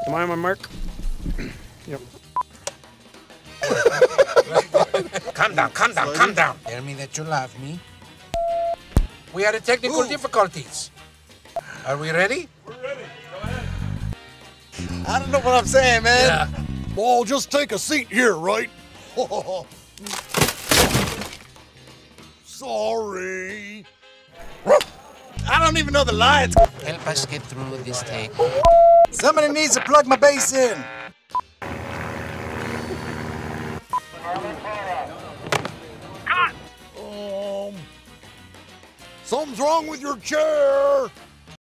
Am I on my mark? Yep. Calm down, calm down, calm down. Tell me that you love me. We had technical difficulties. Are we ready? We're ready. Go ahead. I don't know what I'm saying, man. Yeah. Well, just take a seat here, right? Sorry. I don't even know the lines. Help us get through this take. Somebody needs to plug my bass in. Something's wrong with your chair.